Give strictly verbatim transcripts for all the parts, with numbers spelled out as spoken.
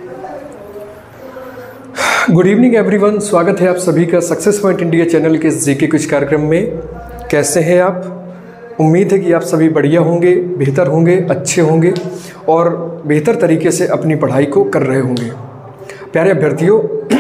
Good evening everyone, स्वागत है आप सभी का सक्सेस पॉइंट इंडिया चैनल के जीके कुछ कार्यक्रम में। कैसे हैं आप? उम्मीद है कि आप सभी बढ़िया होंगे, बेहतर होंगे, अच्छे होंगे और बेहतर तरीके से अपनी पढ़ाई को कर रहे होंगे। प्यारे अभ्यर्थियों,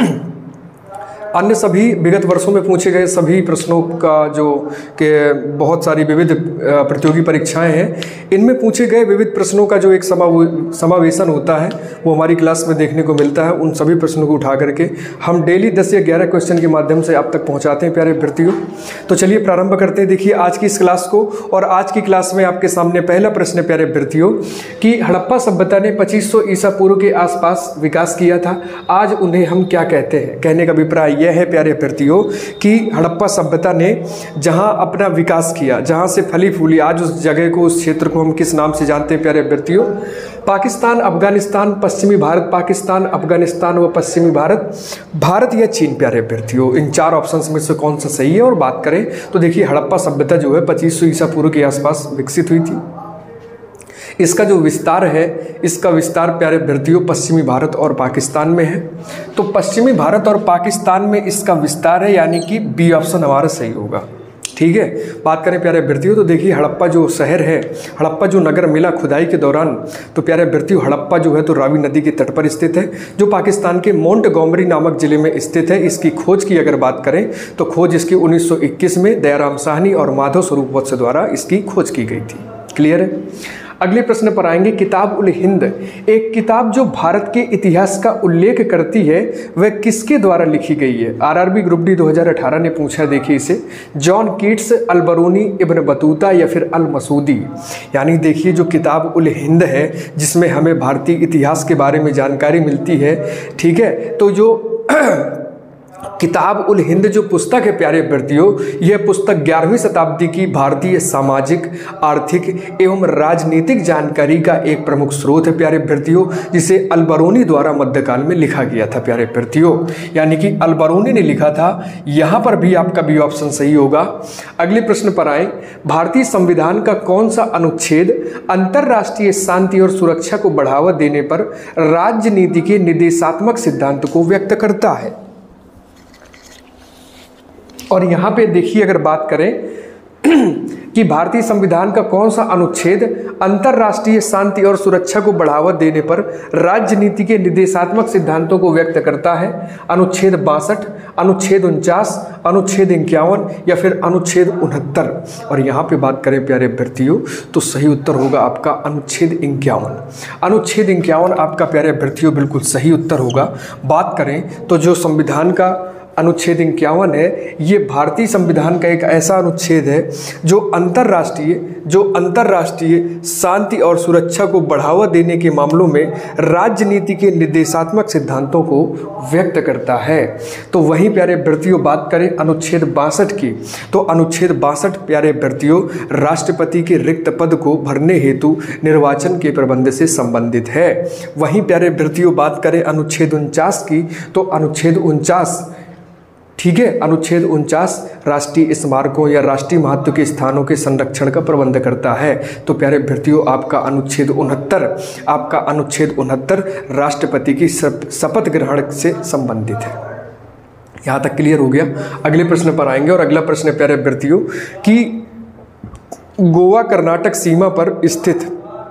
अन्य सभी विगत वर्षों में पूछे गए सभी प्रश्नों का जो कि बहुत सारी विविध प्रतियोगी परीक्षाएं हैं, इनमें पूछे गए विविध प्रश्नों का जो एक समावेशन होता है वो हमारी क्लास में देखने को मिलता है। उन सभी प्रश्नों को उठा करके हम डेली दस या ग्यारह क्वेश्चन के माध्यम से आप तक पहुंचाते हैं प्यारे अभ्यर्थियों। तो चलिए प्रारंभ करते हैं। देखिए आज की इस क्लास को, और आज की क्लास में आपके सामने पहला प्रश्न है प्यारे अभ्यर्थियों कि हड़प्पा सभ्यता ने पच्चीस सौ ईसा पूर्व के आसपास विकास किया था, आज उन्हें हम क्या कहते हैं? कहने का अभिप्राय यह है प्यारे अभ्यर्थियों कि हड़प्पा सभ्यता ने जहां अपना विकास किया, जहां से फली फूली, आज उस जगह को, उस क्षेत्र को हम किस नाम से जानते हैं प्यारे अभ्यर्थियों? पाकिस्तान, अफगानिस्तान, पश्चिमी भारत, पाकिस्तान, अफगानिस्तान व पश्चिमी भारत, भारत या चीन प्यारे अभ्यर्थियों। इन चार ऑप्शंस में से कौन सा सही है? और बात करें तो देखिए हड़प्पा सभ्यता जो है पच्चीस सौ ईसा पूर्व के आसपास विकसित हुई थी। इसका जो विस्तार है, इसका विस्तार प्यारे अभ्यर्थियों पश्चिमी भारत और पाकिस्तान में है। तो पश्चिमी भारत और पाकिस्तान में इसका विस्तार है, यानी कि बी ऑप्शन हमारा सही होगा। ठीक है। बात करें प्यारे अभ्यर्थियों तो देखिए हड़प्पा जो शहर है, हड़प्पा जो नगर मिला खुदाई के दौरान, तो प्यारे अभ्यर्थियों हड़प्पा जो है तो रावी नदी के तट पर स्थित है, जो पाकिस्तान के मोंटगोमरी नामक जिले में स्थित है। इसकी खोज की अगर बात करें तो खोज इसकी उन्नीस सौ इक्कीस में दयाराम साहनी और माधव स्वरूप वत्स द्वारा इसकी खोज की गई थी। क्लियर है। अगले प्रश्न पर आएंगे। किताब उल हिंद, एक किताब जो भारत के इतिहास का उल्लेख करती है, वह किसके द्वारा लिखी गई है? आरआरबी ग्रुप डी दो हज़ार अठारह ने पूछा। देखिए इसे John Keats, Al-Biruni, Ibn Battuta या फिर अल मसूदी। यानी देखिए जो किताब उल हिंद है जिसमें हमें भारतीय इतिहास के बारे में जानकारी मिलती है, ठीक है, तो जो किताब उल हिंद जो पुस्तक है प्यारे अभ्यर्थियों, यह पुस्तक ग्यारहवीं शताब्दी की भारतीय सामाजिक, आर्थिक एवं राजनीतिक जानकारी का एक प्रमुख स्रोत है प्यारे अभ्यर्थियों, जिसे अल-बरूनी द्वारा मध्यकाल में लिखा गया था प्यारे अभ्यर्थियों। यानी कि अल-बरूनी ने लिखा था। यहाँ पर भी आपका बी ऑप्शन सही होगा। अगले प्रश्न पर आए। भारतीय संविधान का कौन सा अनुच्छेद अंतर्राष्ट्रीय शांति और सुरक्षा को बढ़ावा देने पर राजनीति के निर्देशात्मक सिद्धांत को व्यक्त करता है? और यहाँ पे देखिए अगर बात करें कि भारतीय संविधान का कौन सा अनुच्छेद अंतर्राष्ट्रीय शांति और सुरक्षा को बढ़ावा देने पर राजनीति के निर्देशात्मक सिद्धांतों को व्यक्त करता है? अनुच्छेद बासठ, अनुच्छेद उनचास, अनुच्छेद इक्यावन या फिर अनुच्छेद उनहत्तर। और यहाँ पे बात करें प्यारे अभ्यर्थियों तो सही उत्तर होगा आपका अनुच्छेद इक्यावन। अनुच्छेद इक्यावन आपका प्यारे अभ्यर्थियों बिल्कुल सही उत्तर होगा। बात करें तो जो संविधान का अनुच्छेद इक्यावन है, ये भारतीय संविधान का एक ऐसा अनुच्छेद है जो अंतर्राष्ट्रीय जो अंतर्राष्ट्रीय शांति और सुरक्षा को बढ़ावा देने के मामलों में राजनीति के निर्देशात्मक सिद्धांतों को व्यक्त करता है। तो वहीं प्यारे अभ्यर्थियों बात करें अनुच्छेद बासठ की, तो अनुच्छेद बासठ प्यारे अभ्यर्थियों राष्ट्रपति के रिक्त पद को भरने हेतु निर्वाचन के प्रबंध से संबंधित है। वहीं प्यारे अभ्यर्थियों बात करें अनुच्छेद उनचास की, तो अनुच्छेद उनचास, ठीक है, अनुच्छेद उनचास राष्ट्रीय स्मारकों या राष्ट्रीय महत्व के स्थानों के संरक्षण का प्रबंध करता है। तो प्यारे अभ्यर्थियों आपका अनुच्छेद उनहत्तर आपका अनुच्छेद उनहत्तर राष्ट्रपति की शपथ ग्रहण से संबंधित है। यहाँ तक क्लियर हो गया। अगले प्रश्न पर आएंगे और अगला प्रश्न है प्यारे अभ्यर्थियों कि गोवा कर्नाटक सीमा पर स्थित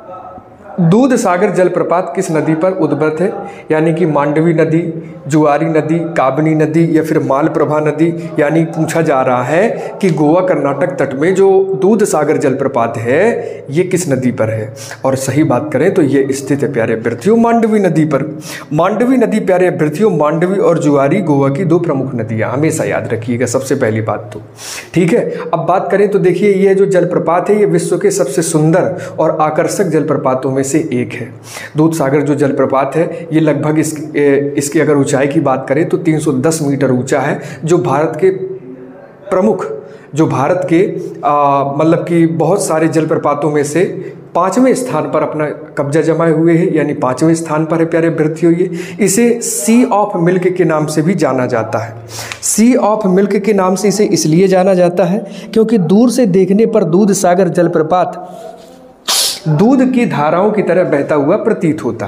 दूध सागर जलप्रपात किस नदी पर उद्भव है? यानी कि मांडवी नदी, जुआरी नदी, काबनी नदी या फिर मालप्रभा नदी। यानी पूछा जा रहा है कि गोवा कर्नाटक तट में जो दूध सागर जलप्रपात है ये किस नदी पर है? और सही बात करें तो ये स्थित है प्यारे अभ्यर्थियों मांडवी नदी पर। मांडवी नदी प्यारे अभ्यर्थियों, मांडवी और जुआरी गोवा की दो प्रमुख नदियाँ, हमेशा याद रखिएगा सबसे पहली बात तो। ठीक है। अब बात करें तो देखिए ये जो जलप्रपात है ये विश्व के सबसे सुंदर और आकर्षक जलप्रपातों में से एक है। दूध सागर जो जलप्रपात है ये लगभग इस, इसकी अगर ऊंचाई की बात करें तो तीन सौ दस मीटर ऊंचा है, जो भारत के प्रमुख जो भारत के मतलब कि बहुत सारे जलप्रपातों में से पाँचवें स्थान पर अपना कब्जा जमाए हुए हैं, यानी पाँचवें स्थान पर है प्यारे अभ्यर्थियों। ये इसे सी ऑफ मिल्क के नाम से भी जाना जाता है। सी ऑफ मिल्क के नाम से इसे इसलिए जाना जाता है क्योंकि दूर से देखने पर दूध सागर जलप्रपात दूध की धाराओं की तरह बहता हुआ प्रतीत होता है।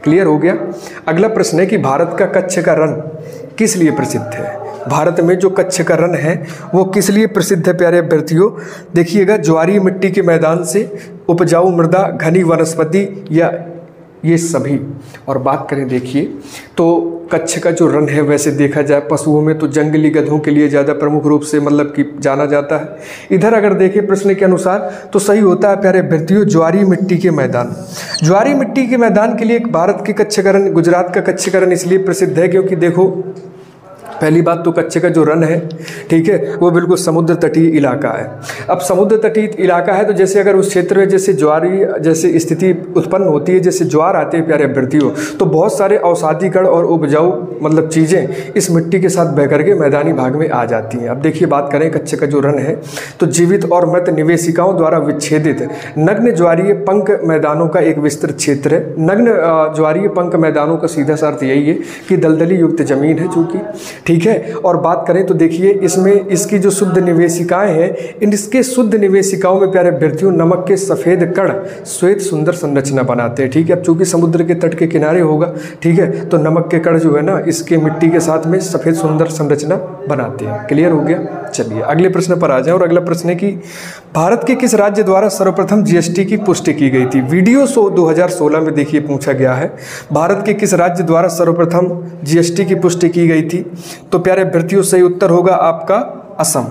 क्लियर हो गया। अगला प्रश्न है कि भारत का कच्छ का रण किस लिए प्रसिद्ध है। भारत में जो कच्छ का रण है वो किस लिए प्रसिद्ध है प्यारे अभ्यर्थियों। देखिएगा, ज्वारीय मिट्टी के मैदान से, उपजाऊ मृदा, घनी वनस्पति या ये सभी। और बात करें देखिए तो कच्छ का जो रण है वैसे देखा जाए पशुओं में तो जंगली गधों के लिए ज़्यादा प्रमुख रूप से मतलब कि जाना जाता है। इधर अगर देखें प्रश्न के अनुसार तो सही होता है प्यारे अभ्यर्थियों ज्वारीय मिट्टी के मैदान। ज्वारीय मिट्टी के मैदान के लिए भारत के कच्छ का रण, गुजरात का कच्छ का रण इसलिए प्रसिद्ध है क्योंकि देखो पहली बात तो कच्छ का जो रण है, ठीक है, वो बिल्कुल समुद्र तटीय इलाका है। अब समुद्र तटीय इलाका है तो जैसे अगर उस क्षेत्र में जैसे ज्वारी जैसे स्थिति उत्पन्न होती है, जैसे ज्वार आते हैं प्यारे अभ्यर्थियों, तो बहुत सारे औषधि कण और उपजाऊ मतलब चीज़ें इस मिट्टी के साथ बह करके मैदानी भाग में आ जाती हैं। अब देखिए बात करें कच्छ का जो रण है तो जीवित और मृत निवेशिकाओं द्वारा विच्छेदित नग्न ज्वारीय पंख मैदानों का एक विस्तृत क्षेत्र है। नग्न ज्वारीय पंख मैदानों का सीधा सा अर्थ यही है कि दलदली युक्त जमीन है चूँकि, ठीक है। और बात करें तो देखिए इसमें इसकी जो शुद्ध निवेशिकाएं हैं, इन इसके शुद्ध निवेशिकाओं में प्यारे अभ्यर्थियों नमक के सफ़ेद कण श्वेत सुंदर संरचना बनाते हैं, ठीक है। अब चूंकि समुद्र के तट के किनारे होगा, ठीक है, तो नमक के कण जो है ना इसके मिट्टी के साथ में सफ़ेद सुंदर संरचना बनाते हैं। क्लियर हो गया। चलिए अगले प्रश्न पर आ जाए। और अगला प्रश्न है कि भारत के किस राज्य द्वारा सर्वप्रथम जीएसटी की पुष्टि की गई थी। वीडियो सो दो हज़ार सोलह में देखिए पूछा गया है भारत के किस राज्य द्वारा सर्वप्रथम जीएसटी की पुष्टि की गई थी। तो प्यारे अभ्यर्थियों सही उत्तर होगा आपका असम।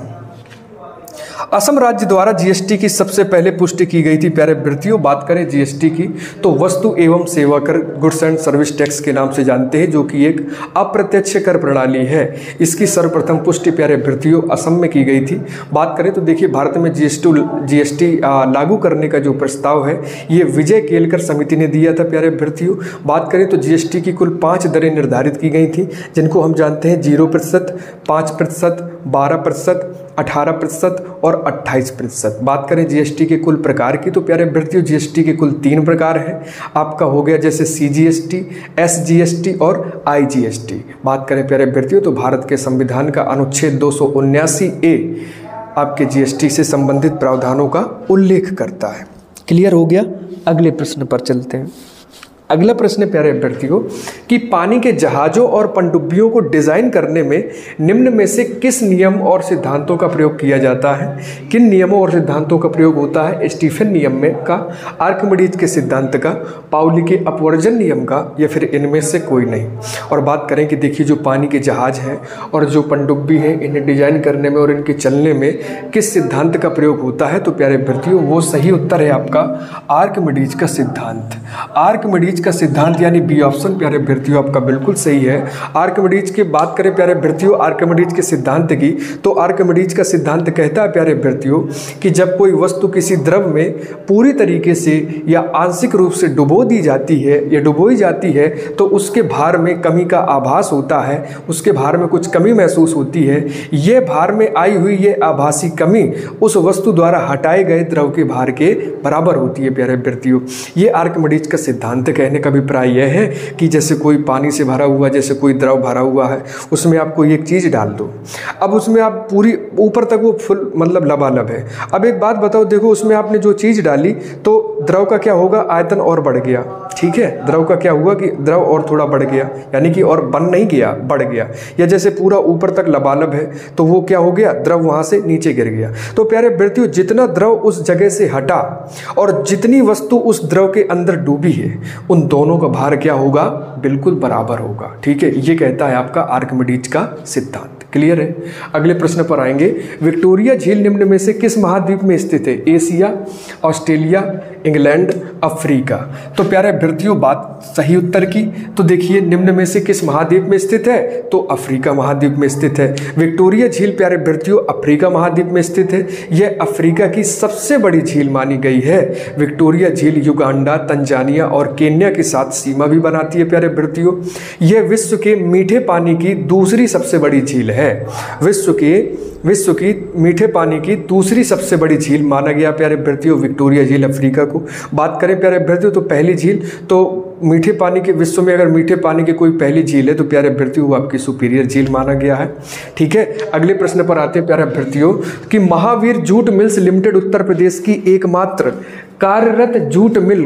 असम राज्य द्वारा जीएसटी की सबसे पहले पुष्टि की गई थी प्यारे अभ्यर्थियों। बात करें जीएसटी की तो वस्तु एवं सेवा कर, गुड्स एंड सर्विस टैक्स के नाम से जानते हैं, जो कि एक अप्रत्यक्ष कर प्रणाली है। इसकी सर्वप्रथम पुष्टि प्यारे अभ्यर्थियों असम में की गई थी। बात करें तो देखिए भारत में जीएसटी जीएसटी लागू करने का जो प्रस्ताव है ये विजय केलकर समिति ने दिया था प्यारे अभ्यर्थियों। बात करें तो जीएसटी की कुल पाँच दरें निर्धारित की गई थी, जिनको हम जानते हैं जीरो प्रतिशत, पाँच प्रतिशत, बारह प्रतिशत, अठारह प्रतिशत और अट्ठाईस प्रतिशत। बात करें जीएसटी के कुल प्रकार की तो प्यारे अभ्यर्थियों जीएसटी के कुल तीन प्रकार हैं। आपका हो गया जैसे सीजीएसटी, एसजीएसटी और आईजीएसटी। बात करें प्यारे अभ्यर्थियों तो भारत के संविधान का अनुच्छेद दो सौ उन्यासी ए आपके जीएसटी से संबंधित प्रावधानों का उल्लेख करता है। क्लियर हो गया। अगले प्रश्न पर चलते हैं। अगला प्रश्न प्यारे अभ्यर्थियों कि पानी के जहाज़ों और पनडुब्बियों को डिज़ाइन करने में निम्न में से किस नियम और सिद्धांतों का प्रयोग किया जाता है। किन नियमों और सिद्धांतों का प्रयोग होता है। स्टीफन नियम में का, आर्किमिडीज के सिद्धांत का, पाउली के अपवर्जन नियम का, या फिर इनमें से कोई नहीं। और बात करें कि देखिए जो पानी के जहाज़ हैं और जो पनडुब्बी हैं इन्हें डिजाइन करने में और इनके चलने में किस सिद्धांत का प्रयोग होता है। तो प्यारे अभ्यर्थियों वो सही उत्तर है आपका आर्किमिडीज का सिद्धांत। आर्किमिडीज का सिद्धांत यानी बी ऑप्शन प्यारे अभ्यर्थियों आपका बिल्कुल सही है। आर्किमिडीज की बात करें प्यारे अभ्यर्थियों आर्किमिडीज के सिद्धांत की तो आर्किमिडीज का सिद्धांत कहता है प्यारे अभ्यर्थियों कि जब कोई वस्तु किसी द्रव में पूरी तरीके से या आंशिक रूप से डुबो दी जाती है या डुबोई जाती है तो उसके भार में कमी का आभास होता है, उसके भार में कुछ कमी महसूस होती है। यह भार में आई हुई ये आभासी कमी उस वस्तु द्वारा हटाए गए द्रव के भार के बराबर होती है प्यारे अभ्यर्थियों। ये आर्किमिडीज का सिद्धांत कहने का अभिप्राय यह है कि जैसे कोई पानी से भरा हुआ, जैसे कोई द्रव भरा हुआ है, उसमें आप कोई एक चीज़ डाल दो, अब उसमें आप पूरी ऊपर तक वो फुल मतलब लबालब है। अब एक बात बताओ, देखो उसमें आपने जो चीज़ डाली तो द्रव का क्या होगा, आयतन और बढ़ गया, ठीक है। द्रव का क्या हुआ कि द्रव और थोड़ा बढ़ गया, यानी कि और बन नहीं गया, बढ़ गया। या जैसे पूरा ऊपर तक लबालब है तो वो क्या हो गया, द्रव वहाँ से नीचे गिर गया। तो प्यारे अभ्यर्थियों जितना द्रव उस जगह से हटा और जितनी वस्तु उस द्रव के अंदर डूबी है उन दोनों का भार क्या होगा, बिल्कुल बराबर होगा, ठीक है। ये कहता है आपका आर्किमिडीज का सिद्धांत। क्लियर है। अगले प्रश्न पर आएंगे। विक्टोरिया झील निम्न में से किस महाद्वीप में स्थित है। Asia, Australia, England, Africa. तो प्यारे अभ्यर्थियों बात सही उत्तर की तो देखिए निम्न में से किस महाद्वीप में स्थित है, तो अफ्रीका महाद्वीप में स्थित है। विक्टोरिया झील प्यारे अभ्यर्थियों अफ्रीका महाद्वीप में स्थित है। यह अफ्रीका की सबसे बड़ी झील मानी गई है। विक्टोरिया झील युगांडा, तंजानिया और केन्या के साथ सीमा भी बनाती है प्यारे अभ्यर्थियों। यह विश्व के मीठे पानी की दूसरी सबसे बड़ी झील है। विश्व के विश्व की मीठे पानी की दूसरी सबसे बड़ी झील माना गया प्यारे अभ्यर्थियों विक्टोरिया झील अफ्रीका को। बात करें प्यारे अभ्यर्थियों तो पहली झील तो मीठे पानी के विश्व में अगर मीठे पानी की कोई पहली झील है तो प्यारे अभ्यर्थियों वो आपकी सुपीरियर झील माना गया है, ठीक है। अगले प्रश्न पर आते हैं प्यारे अभ्यर्थियों कि Mahavir jute mills limited Uttar Pradesh की एकमात्र कार्यरत जूट मिल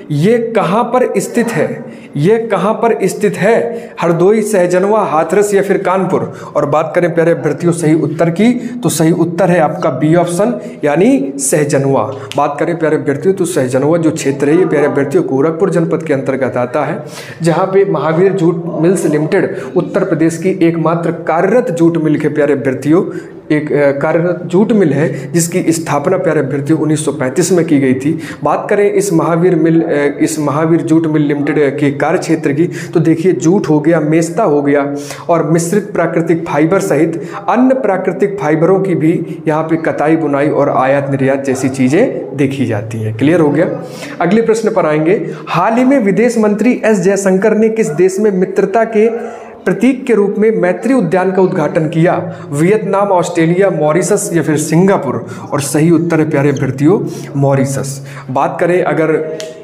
ये कहाँ पर स्थित है? ये कहाँ पर स्थित है? हरदोई, सहजनवा, हाथरस या फिर कानपुर? और बात करें प्यारे अभ्यर्थियों सही उत्तर की, तो सही उत्तर है आपका बी ऑप्शन, यानी सहजनवा। बात करें प्यारे अभ्यर्थियों तो सहजनवा जो क्षेत्र है ये प्यारे अभ्यर्थियों गोरखपुर जनपद के अंतर्गत आता है, जहाँ पे Mahavir jute mills limited Uttar Pradesh की एकमात्र कार्यरत जूट मिल के प्यारे अभ्यर्थियों एक कार्यरत जूट मिल है, जिसकी स्थापना प्यारे अभ्यर्थियों उन्नीस सौ पैंतीस में की गई थी। बात करें इस महावीर मिल इस महावीर जूट मिल लिमिटेड के कार्य क्षेत्र की, तो देखिए जूट हो गया, मेस्ता हो गया और मिश्रित प्राकृतिक फाइबर सहित अन्य प्राकृतिक फाइबरों की भी यहाँ पे कताई, बुनाई और आयात निर्यात जैसी चीज़ें देखी जाती हैं। क्लियर हो गया? अगले प्रश्न पर आएंगे। हाल ही में विदेश मंत्री एस जयशंकर ने किस देश में मित्रता के प्रतीक के रूप में मैत्री उद्यान का उद्घाटन किया? वियतनाम, ऑस्ट्रेलिया, मॉरिशस या फिर सिंगापुर? और सही उत्तर है प्यारे अभ्यर्थियों मॉरिशस। बात करें अगर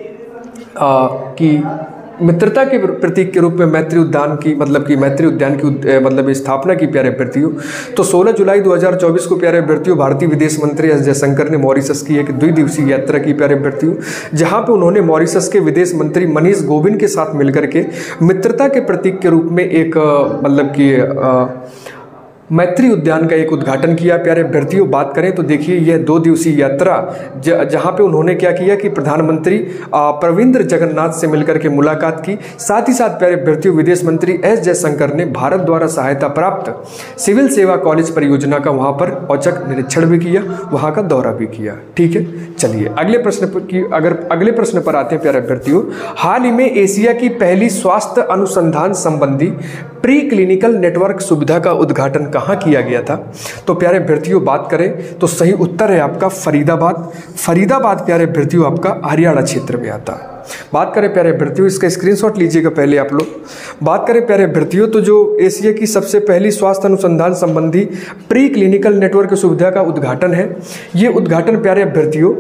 आ, कि मित्रता के प्रतीक के रूप में मैत्री उद्यान की मतलब कि मैत्री उद्यान की मतलब स्थापना की प्यारे अभ्यर्थियों, तो सोलह जुलाई दो हज़ार चौबीस को प्यारे अभ्यर्थियों भारतीय विदेश मंत्री एस जयशंकर ने मॉरिशस की एक द्विदिवसीय यात्रा की प्यारे अभ्यर्थियों, जहां पे उन्होंने मॉरिशस के विदेश मंत्री मनीष गोबिंद के साथ मिलकर के मित्रता के प्रतीक के रूप में एक मतलब कि मैत्री उद्यान का एक उद्घाटन किया प्यारे अभ्यर्थियों। बात करें तो देखिए यह दो दिवसीय यात्रा ज, जहां पे उन्होंने क्या किया कि प्रधानमंत्री प्रविंद्र जगन्नाथ से मिलकर के मुलाकात की। साथ ही साथ प्यारे अभ्यर्थियों विदेश मंत्री एस जयशंकर ने भारत द्वारा सहायता प्राप्त सिविल सेवा कॉलेज परियोजना का वहां पर औचक निरीक्षण भी किया, वहां का दौरा भी किया। ठीक है, चलिए अगले प्रश्न पर की अगर अगले प्रश्न पर आते हैं प्यारे अभ्यर्थियों। हाल ही में एशिया की पहली स्वास्थ्य अनुसंधान संबंधी प्री क्लिनिकल नेटवर्क सुविधा का उद्घाटन कहाँ किया गया था? तो प्यारे अभ्यर्थियों बात करें तो सही उत्तर है आपका फरीदाबाद। फरीदाबाद प्यारे अभ्यर्थियों आपका हरियाणा क्षेत्र में आता है। बात करें प्यारे अभ्यर्थियों, इसका स्क्रीनशॉट लीजिएगा पहले आप लोग। बात करें प्यारे अभ्यर्थियों तो जो एशिया की सबसे पहली स्वास्थ्य अनुसंधान संबंधी प्री क्लिनिकल नेटवर्क सुविधा का उद्घाटन है, ये उद्घाटन प्यारे अभ्यर्थियों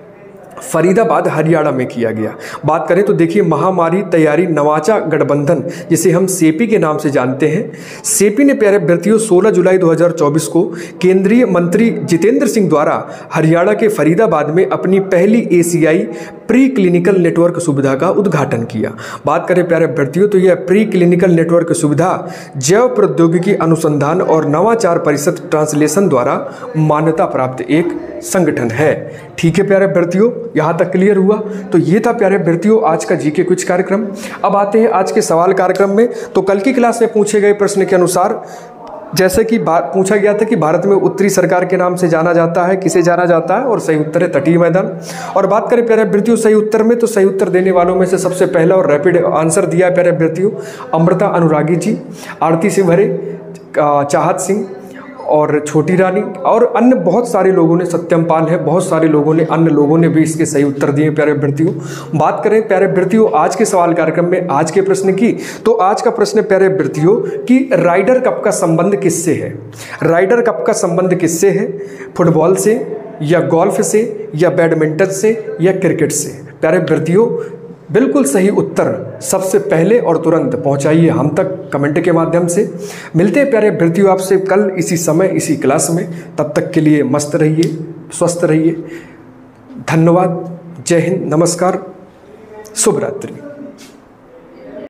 फरीदाबाद हरियाणा में किया गया। बात करें तो देखिए महामारी तैयारी नवाचा गठबंधन, जिसे हम सेपी के नाम से जानते हैं, सेपी ने प्यारे अभ्यर्थियों सोलह जुलाई दो हज़ार चौबीस को केंद्रीय मंत्री जितेंद्र सिंह द्वारा हरियाणा के फरीदाबाद में अपनी पहली एशियाई प्री क्लिनिकल नेटवर्क सुविधा का उद्घाटन किया। बात करें प्यारे अभ्यर्थियों तो यह प्री क्लिनिकल नेटवर्क सुविधा जैव प्रौद्योगिकी अनुसंधान और नवाचार परिषद ट्रांसलेशन द्वारा मान्यता प्राप्त एक संगठन है। ठीक है प्यारे अभ्यर्थियों, यहाँ तक क्लियर हुआ? तो ये था प्यारे अभ्यर्थियों आज का जीके कुछ कार्यक्रम। अब आते हैं आज के सवाल कार्यक्रम में। तो कल की क्लास में पूछे गए प्रश्न के अनुसार जैसे कि पूछा गया था कि भारत में उत्तरी सरकार के नाम से जाना जाता है, किसे जाना जाता है? और सही उत्तर है तटीय मैदान। और बात करें प्यारे अभ्यर्थियों सही उत्तर में, तो सही उत्तर देने वालों में से सबसे पहला और रैपिड आंसर दिया है प्यारे अभ्यर्थियों अमृता अनुरागी जी, आरती सिंह भरे, चाहत सिंह और छोटी रानी और अन्य बहुत सारे लोगों ने, सत्यम पाल है, बहुत सारे लोगों ने, अन्य लोगों ने भी इसके सही उत्तर दिए प्यारे अभ्यर्थियों। बात करें प्यारे अभ्यर्थियों आज के सवाल कार्यक्रम में आज के प्रश्न की, तो आज का प्रश्न प्यारे अभ्यर्थियों कि राइडर कप का संबंध किससे है? राइडर कप का संबंध किससे है? फुटबॉल से या गोल्फ से या बैडमिंटन से या क्रिकेट से? प्यारे अभ्यर्थियों बिल्कुल सही उत्तर सबसे पहले और तुरंत पहुंचाइए हम तक कमेंट के माध्यम से। मिलते हैं प्यारे अभ्यर्थियों आपसे कल इसी समय इसी क्लास में। तब तक के लिए मस्त रहिए, स्वस्थ रहिए। धन्यवाद। जय हिंद, नमस्कार, शुभ रात्रि।